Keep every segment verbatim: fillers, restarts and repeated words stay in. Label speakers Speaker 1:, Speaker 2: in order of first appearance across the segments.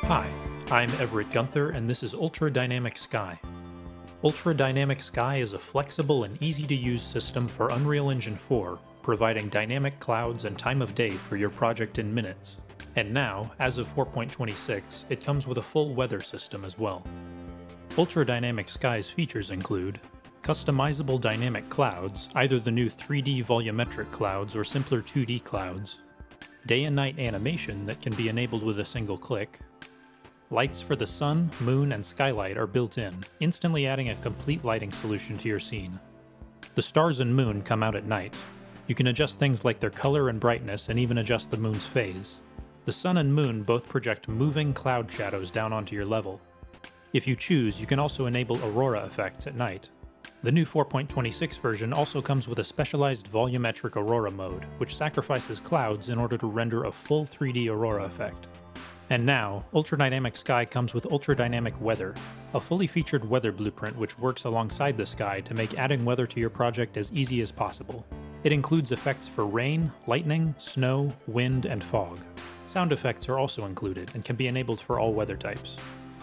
Speaker 1: Hi, I'm Everett Gunther, and this is Ultra Dynamic Sky. Ultra Dynamic Sky is a flexible and easy-to-use system for Unreal Engine four, providing dynamic clouds and time of day for your project in minutes. And now, as of four point twenty-six, it comes with a full weather system as well. Ultra Dynamic Sky's features include customizable dynamic clouds, either the new three D volumetric clouds or simpler two D clouds, day and night animation that can be enabled with a single click, lights for the sun, moon, and skylight are built in, instantly adding a complete lighting solution to your scene. The stars and moon come out at night. You can adjust things like their color and brightness and even adjust the moon's phase. The sun and moon both project moving cloud shadows down onto your level. If you choose, you can also enable aurora effects at night. The new four point twenty-six version also comes with a specialized volumetric aurora mode, which sacrifices clouds in order to render a full three D aurora effect. And now, Ultra Dynamic Sky comes with Ultra Dynamic Weather, a fully featured weather blueprint which works alongside the sky to make adding weather to your project as easy as possible. It includes effects for rain, lightning, snow, wind, and fog. Sound effects are also included and can be enabled for all weather types.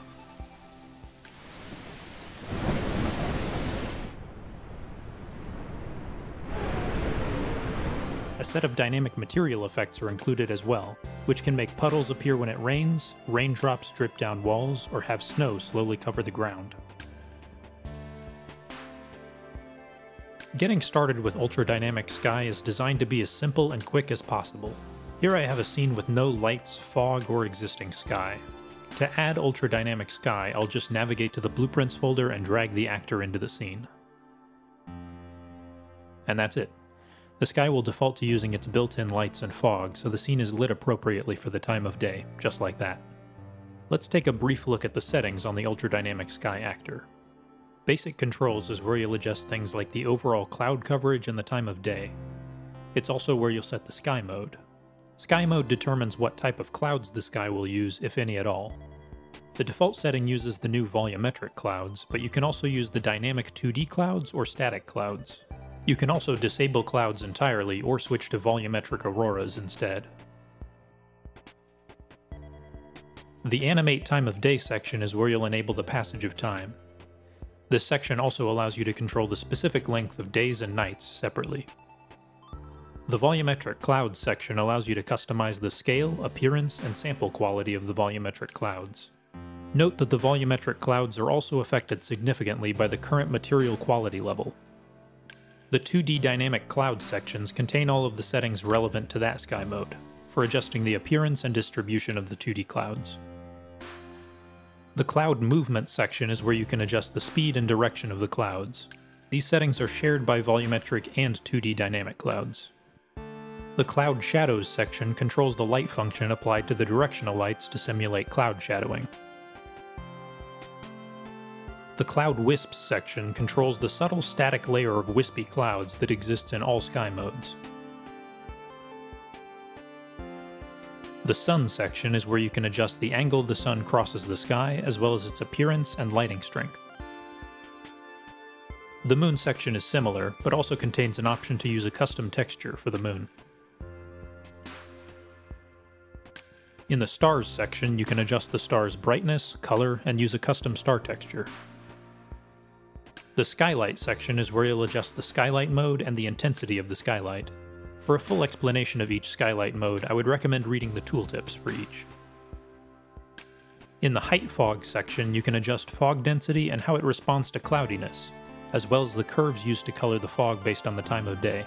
Speaker 1: A set of dynamic material effects are included as well, which can make puddles appear when it rains, raindrops drip down walls, or have snow slowly cover the ground. Getting started with Ultra Dynamic Sky is designed to be as simple and quick as possible. Here I have a scene with no lights, fog, or existing sky. To add Ultra Dynamic Sky, I'll just navigate to the Blueprints folder and drag the actor into the scene. And that's it. The sky will default to using its built-in lights and fog, so the scene is lit appropriately for the time of day, just like that. Let's take a brief look at the settings on the Ultra Dynamic Sky actor. Basic controls is where you'll adjust things like the overall cloud coverage and the time of day. It's also where you'll set the sky mode. Sky mode determines what type of clouds the sky will use, if any at all. The default setting uses the new volumetric clouds, but you can also use the dynamic two D clouds or static clouds. You can also disable clouds entirely or switch to volumetric auroras instead. The Animate Time of Day section is where you'll enable the passage of time. This section also allows you to control the specific length of days and nights separately. The Volumetric Clouds section allows you to customize the scale, appearance, and sample quality of the volumetric clouds. Note that the volumetric clouds are also affected significantly by the current material quality level. The two D Dynamic Cloud sections contain all of the settings relevant to that sky mode, for adjusting the appearance and distribution of the two D clouds. The Cloud Movement section is where you can adjust the speed and direction of the clouds. These settings are shared by volumetric and two D dynamic clouds. The Cloud Shadows section controls the light function applied to the directional lights to simulate cloud shadowing. The Cloud Wisps section controls the subtle static layer of wispy clouds that exists in all sky modes. The Sun section is where you can adjust the angle the sun crosses the sky, as well as its appearance and lighting strength. The Moon section is similar, but also contains an option to use a custom texture for the moon. In the Stars section, you can adjust the star's brightness, color, and use a custom star texture. The Skylight section is where you'll adjust the skylight mode and the intensity of the skylight. For a full explanation of each skylight mode, I would recommend reading the tooltips for each. In the Height Fog section, you can adjust fog density and how it responds to cloudiness, as well as the curves used to color the fog based on the time of day.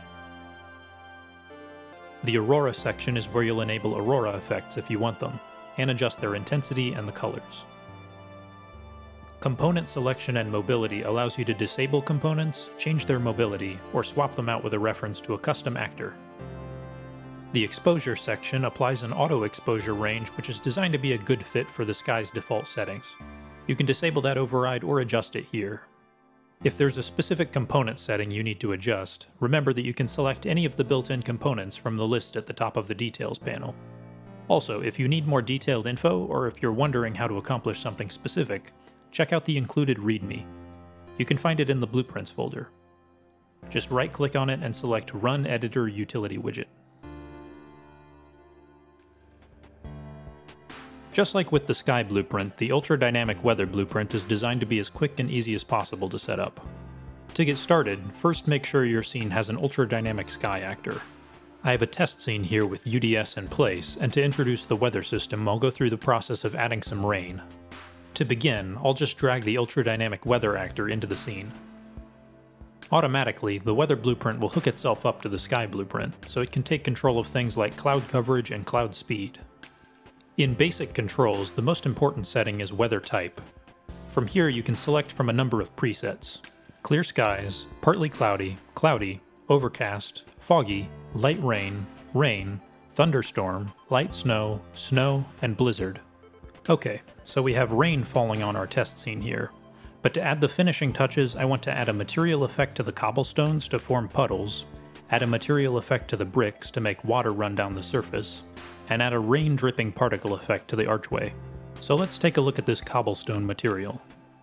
Speaker 1: The Aurora section is where you'll enable aurora effects if you want them, and adjust their intensity and the colors. Component selection and mobility allows you to disable components, change their mobility, or swap them out with a reference to a custom actor. The Exposure section applies an auto exposure range which is designed to be a good fit for the sky's default settings. You can disable that override or adjust it here. If there's a specific component setting you need to adjust, remember that you can select any of the built-in components from the list at the top of the Details panel. Also, if you need more detailed info, or if you're wondering how to accomplish something specific, check out the included README. You can find it in the Blueprints folder. Just right-click on it and select Run Editor Utility Widget. Just like with the sky blueprint, the ultra dynamic weather blueprint is designed to be as quick and easy as possible to set up. To get started, first make sure your scene has an ultra dynamic sky actor. I have a test scene here with U D S in place, and to introduce the weather system, I'll go through the process of adding some rain. To begin, I'll just drag the ultra dynamic weather actor into the scene. Automatically, the weather blueprint will hook itself up to the sky blueprint, so it can take control of things like cloud coverage and cloud speed. In basic controls, the most important setting is weather type. From here you can select from a number of presets: clear skies, partly cloudy, cloudy, overcast, foggy, light rain, rain, thunderstorm, light snow, snow, and blizzard. Okay, so we have rain falling on our test scene here. But to add the finishing touches, I want to add a material effect to the cobblestones to form puddles, add a material effect to the bricks to make water run down the surface, and add a rain dripping particle effect to the archway. So let's take a look at this cobblestone material.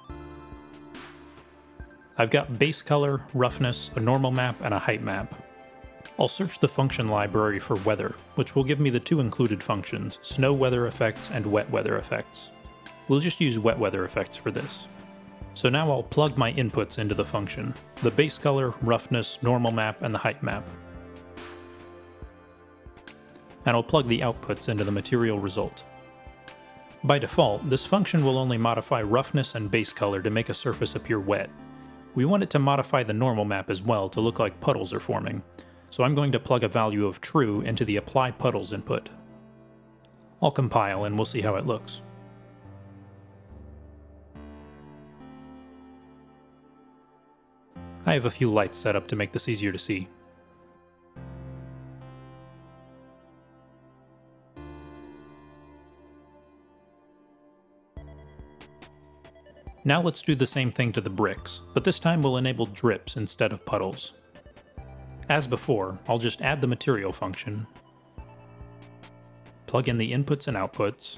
Speaker 1: I've got base color, roughness, a normal map, and a height map. I'll search the function library for weather, which will give me the two included functions, snow weather effects and wet weather effects. We'll just use wet weather effects for this. So now I'll plug my inputs into the function, the base color, roughness, normal map, and the height map. And I'll plug the outputs into the material result. By default, this function will only modify roughness and base color to make a surface appear wet. We want it to modify the normal map as well to look like puddles are forming, so I'm going to plug a value of true into the apply puddles input. I'll compile and we'll see how it looks. I have a few lights set up to make this easier to see. Now let's do the same thing to the bricks, but this time we'll enable drips instead of puddles. As before, I'll just add the material function, plug in the inputs and outputs,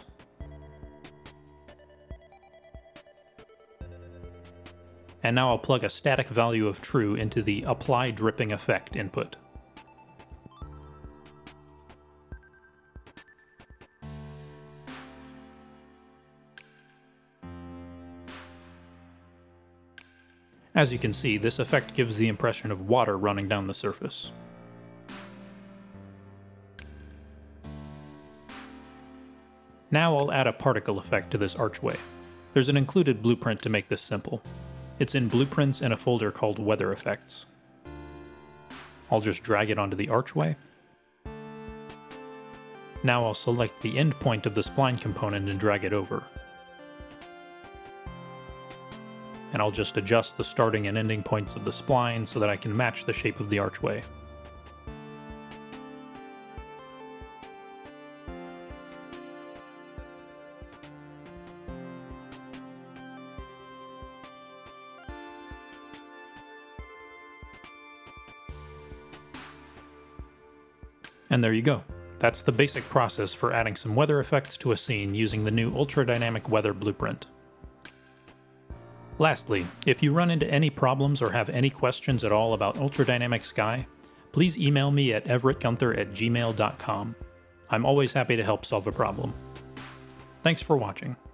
Speaker 1: and now I'll plug a static value of true into the apply dripping effect input. As you can see, this effect gives the impression of water running down the surface. Now I'll add a particle effect to this archway. There's an included blueprint to make this simple. It's in Blueprints in a folder called Weather Effects. I'll just drag it onto the archway. Now I'll select the end point of the spline component and drag it over. And I'll just adjust the starting and ending points of the spline so that I can match the shape of the archway. And there you go. That's the basic process for adding some weather effects to a scene using the new Ultra Dynamic Weather Blueprint. Lastly, if you run into any problems or have any questions at all about Ultra Dynamic Sky, please email me at everettgunther at gmail dot com. I'm always happy to help solve a problem. Thanks for watching.